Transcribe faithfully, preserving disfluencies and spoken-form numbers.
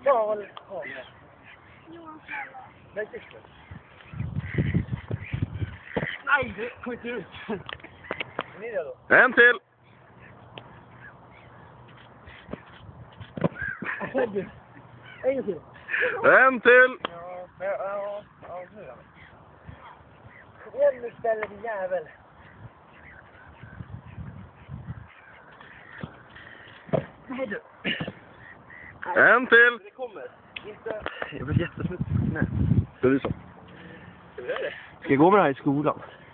Ja, väl. Ja. Nej, det Nej, det skjuter ut. Ni är då? En till. En till. En till. Ja, ja, ja, nu är det. Nu ställer vi jävel. Nej du. En till. Det kommer. Inte. Jag blir jättesmutsig. Nej. Det är så. Hur är det? Ska jag gå med det här i skolan?